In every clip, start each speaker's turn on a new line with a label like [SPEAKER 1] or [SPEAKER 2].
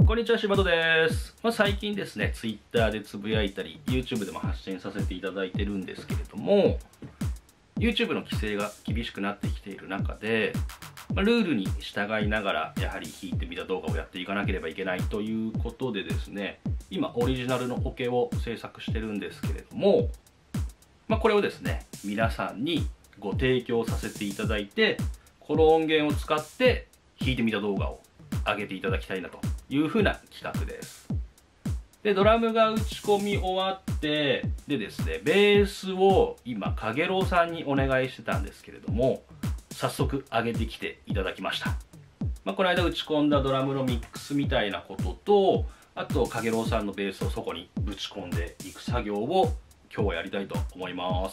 [SPEAKER 1] こんにちは、柴戸です。最近ですね、Twitter でつぶやいたり、YouTube でも発信させていただいてるんですけれども、YouTube の規制が厳しくなってきている中で、ルールに従いながら、やはり弾いてみた動画をやっていかなければいけないということでですね、今、オリジナルのオケを制作してるんですけれども、これをですね、皆さんにご提供させていただいて、この音源を使って弾いてみた動画を上げていただきたいなというふうな企画です。で、ドラムが打ち込み終わって、でですね、ベースを今、かげろうさんにお願いしてたんですけれども、早速上げてきていただきました。この間打ち込んだドラムのミックスみたいなことと、あと、かげろうさんのベースをそこにぶち込んでいく作業を今日はやりたいと思います。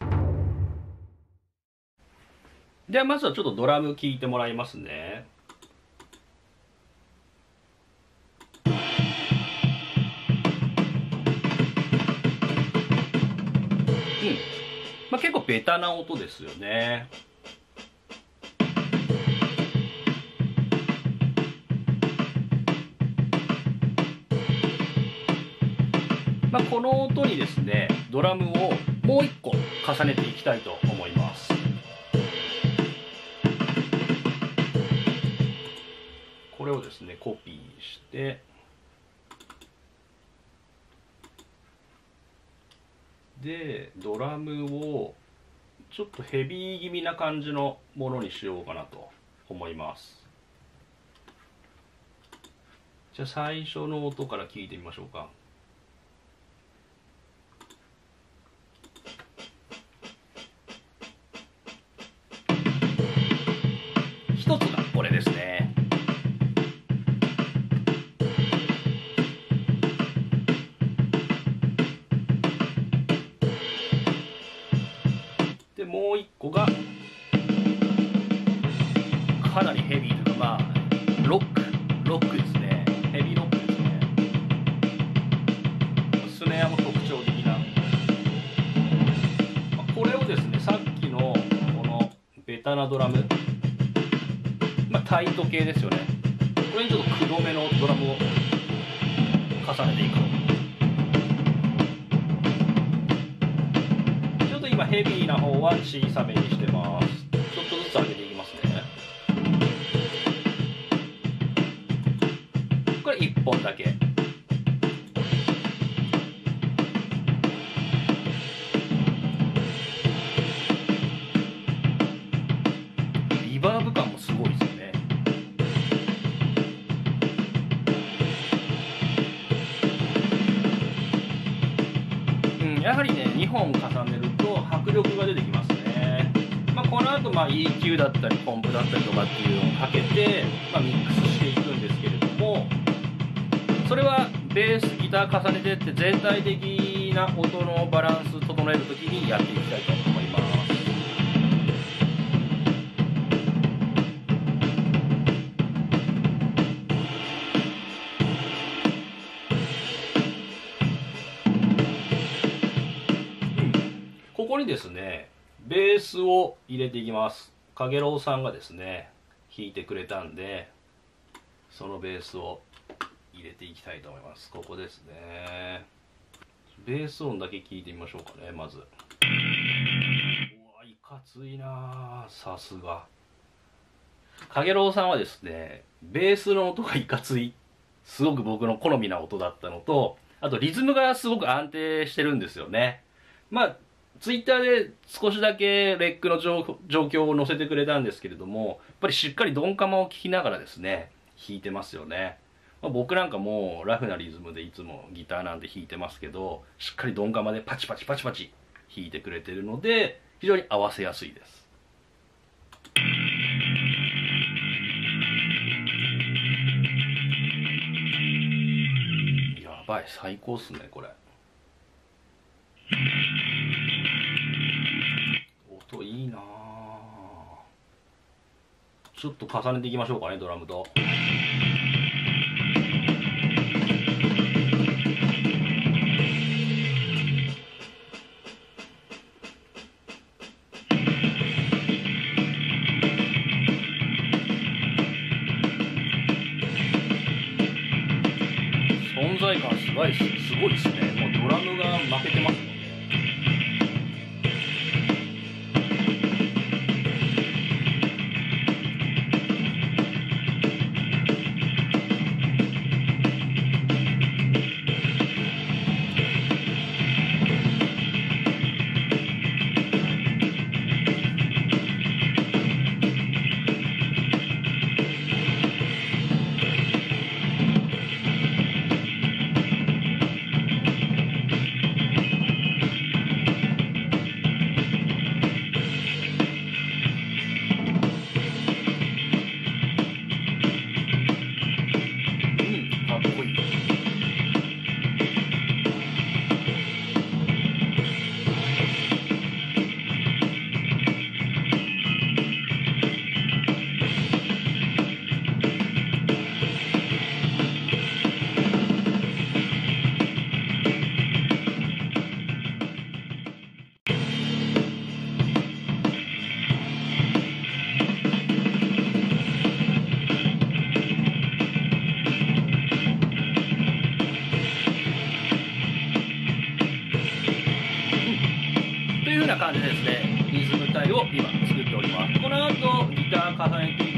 [SPEAKER 1] では、まずはちょっとドラム聴いてもらいますね。結構ベタな音ですよね。この音にですね、ドラムをもう一個重ねていきたいと思います。これをですね、コピーして、で、ドラムをちょっとヘビー気味な感じのものにしようかなと思います。じゃあ最初の音から聞いてみましょうか。一つがこれですね。で、もう一個がかなりヘビーというか、ロックですね。ヘビーロックですね。スネアも特徴的な。これをですね、さっきのこのベタなドラム、タイト系ですよね。これにちょっとくどめのドラムを重ねていく。ちょっと今ヘビーな方は小さめにしてます。ちょっとずつ上げていきますね。これ1本だけ。リバーブ感もすごいですよね。やはりね、2本重ねると迫力が出てきますね。この後EQ だったりコンプだったりとかっていうのをかけて、ミックスしていくんですけれども、それはベースギター重ねてって全体的な音のバランス整えるときにやっていきたいと思います。ここにですね、ベースを入れていきます。かげろうさんがですね、弾いてくれたんで、そのベースを入れていきたいと思います。ここですね。ベース音だけ聞いてみましょうかね、まず。うわ、いかついなぁ、さすが。かげろうさんはですね、ベースの音がいかつい。すごく僕の好みな音だったのと、あとリズムがすごく安定してるんですよね。ツイッターで少しだけレックの状況を載せてくれたんですけれども、やっぱりしっかりドンカマを聴きながらですね、弾いてますよね。僕なんかもうラフなリズムでいつもギターなんて弾いてますけど、しっかりドンカマでパチパチパチパチ弾いてくれてるので、非常に合わせやすいです。やばい、最高っすね、これ。音いいなぁ。ちょっと重ねていきましょうかね、ドラムと。 存在感すごいですね。もうドラムが負けてますもんね。かっこいい。というふうな感じでですね、リズム体を今作っております。この後ギター重ねてい